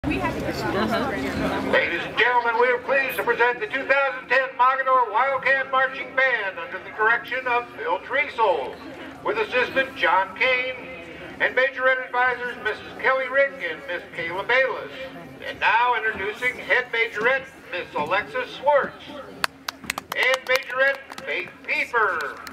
Ladies and gentlemen, we are pleased to present the 2010 Mogadore Wildcat Marching Band under the direction of Phil Treasel, with assistant John Kane and Majorette advisors Mrs. Kelly Rick and Miss Kayla Bayless. And now introducing head Majorette, Miss Alexis Swartz, and Majorette Faith Pieper.